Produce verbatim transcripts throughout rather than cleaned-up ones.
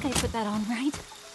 I put that on right.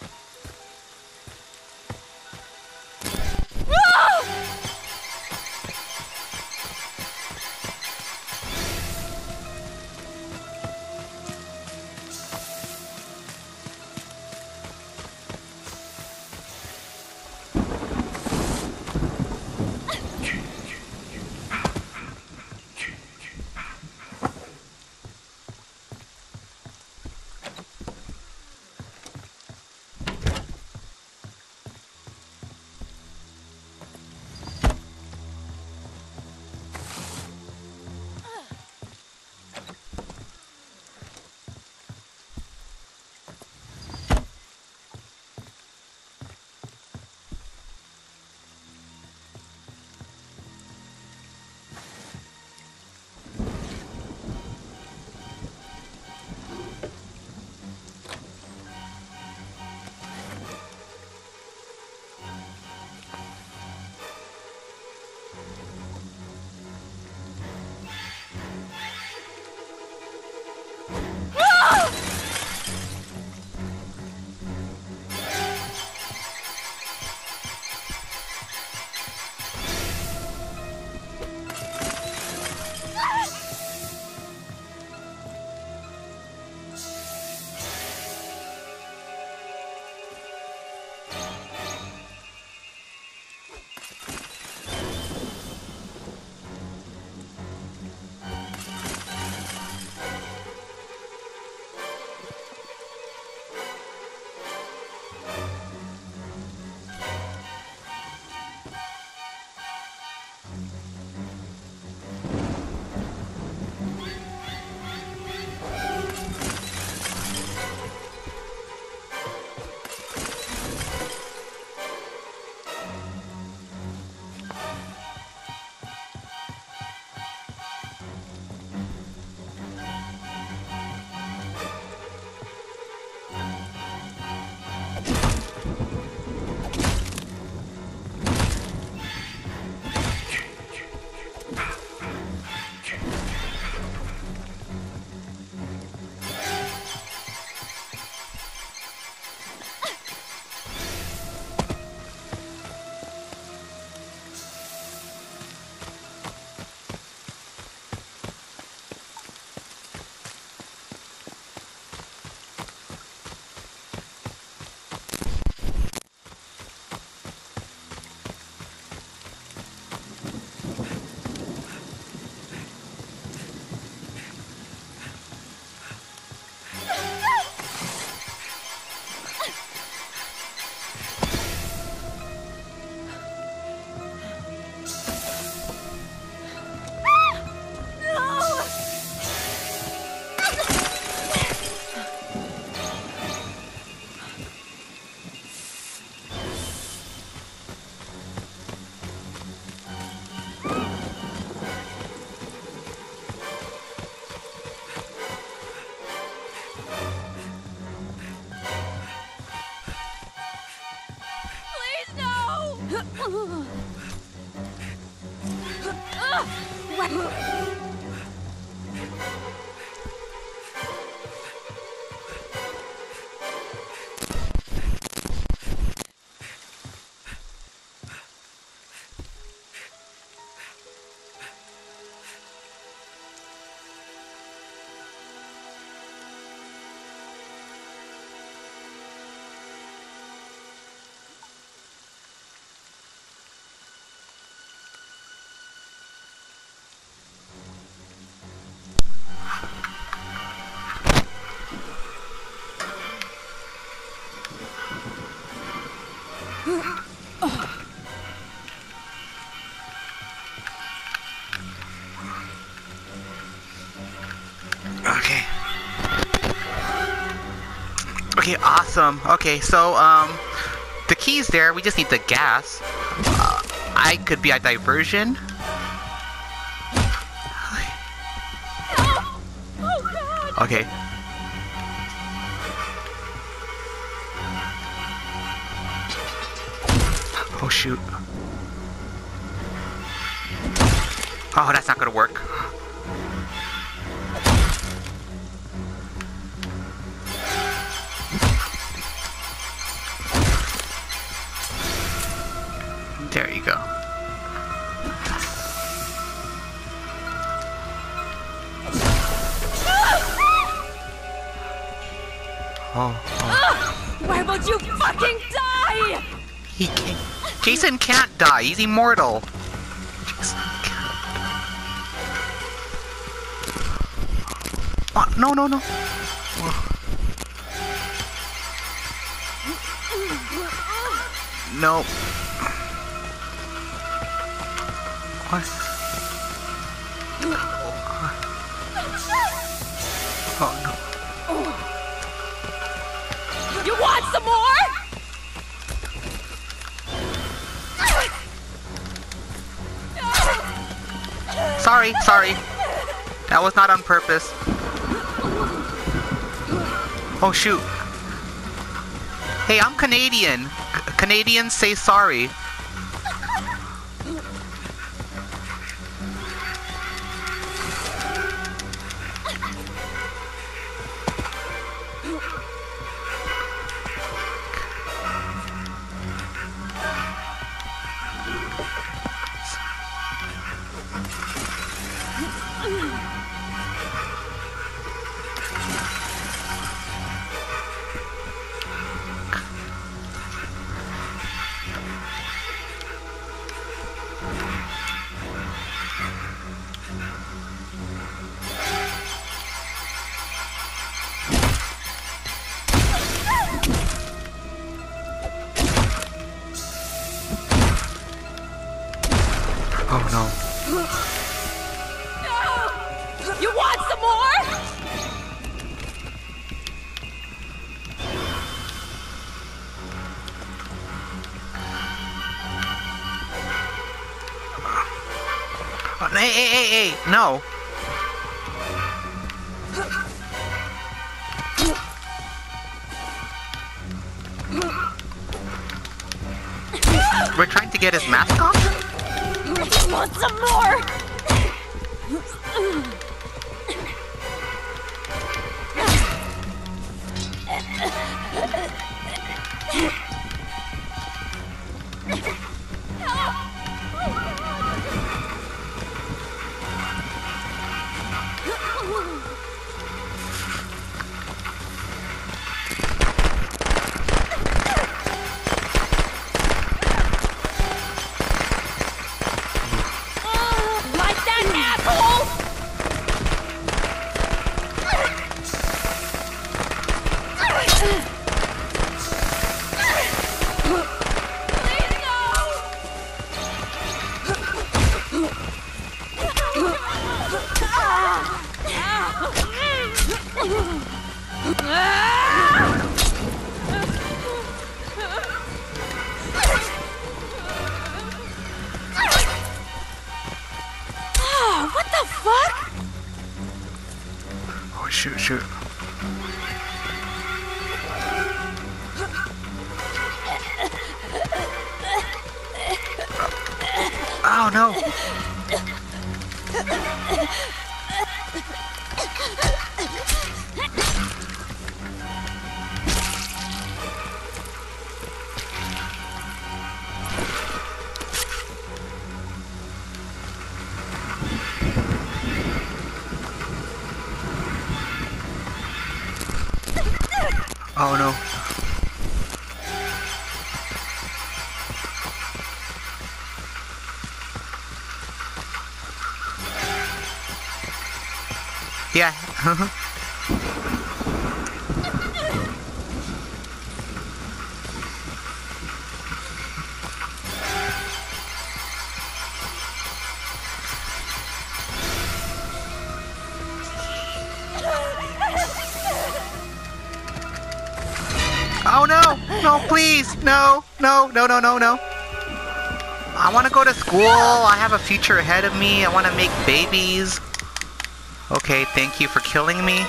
Okay. Okay, awesome. Okay, so, um, the key's there. We just need the gas. Uh, I could be a diversion. Oh, God. Okay. Oh, shoot. Oh, that's not gonna work. Oh, oh. Ugh! Why won't you fucking die? He can't. Jason can't die. He's immortal. Jason can't. Oh, no, no, no. Oh. No. What? Oh no. You want some more? Sorry, sorry. That was not on purpose. Oh shoot. Hey, I'm Canadian. C- Canadians say sorry. Oh no. No! You want some more? Oh, hey, hey, hey, hey, no. We're trying to get his mask off? You want some more? Like that, asshole! Please Oh, what the fuck? Oh shoot, shoot. Oh no. Oh no. Yeah. Oh no! No, please! No! No! No! No! No! No! I want to go to school. I have a future ahead of me. I want to make babies. Okay, thank you for killing me.